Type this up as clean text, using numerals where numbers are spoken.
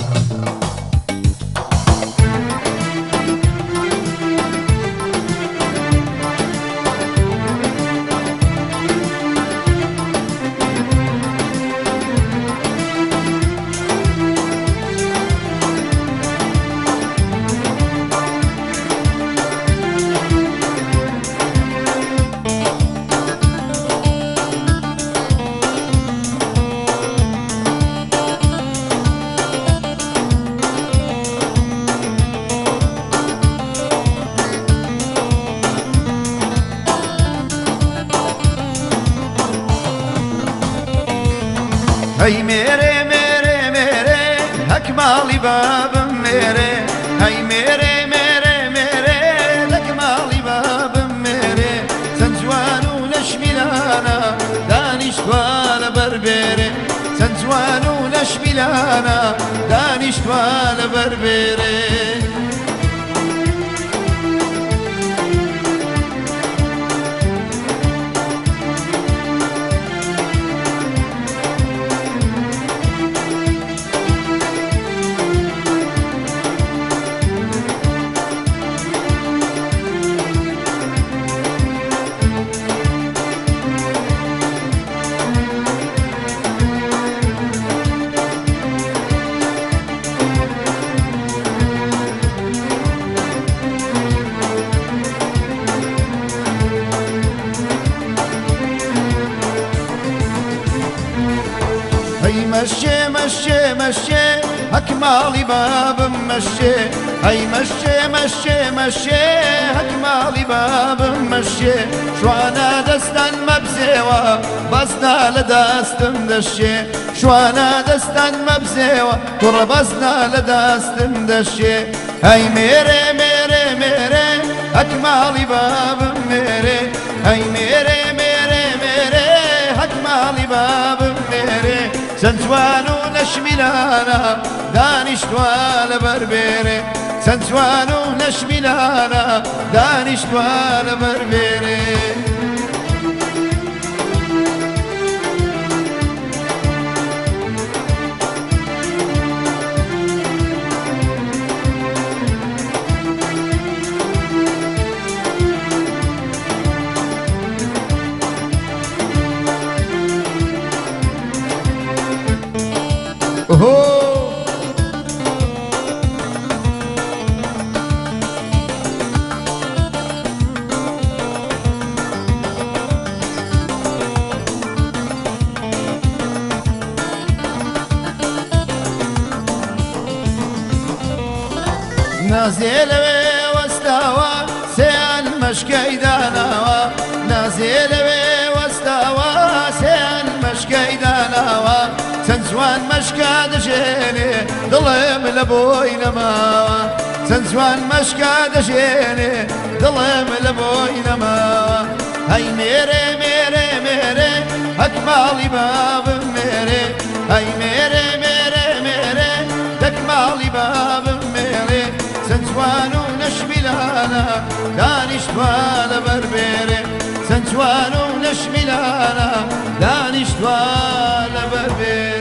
هی میره میره میره حک مالی بابم میره هی میره میره میره حک مالی بابم میره سن جوان و نشمیلانا دانشتوال بربره سن جوان و نشمیلانا دانشتوال بربره هی مشي مشي مشي هك مالي باب مشي هي مشي مشي مشي هك مالي باب مشي شو انا دستن مبزيوه بسنا لدستن دشي شو انا دستن مبزيوه تربسنا لدستن دشي هي ميري ميري ميري هك مالي باب ميري هي ميري ميري ميري هك مالي باب ميري سن جوان و نشمیلانا دانشتوال بربره سن جوان و نشمیلانا دانشتوال بربره نازل واستوى سيان مشكي داناوا نازل واستوى سيان مشكي داناوا سنزوان مشكا دجيني ظلم لبوي نماوا سنزوان مشكا دجيني ظلم لبوي نماوا هاي ميري ميري ميري هكمالي باب ميري هاي ميري ميري ميري هكمالي باب ميري سنجوان و نشمیلانا دانشتوال بربره سنجوان و نشمیلانا دانشتوال بربره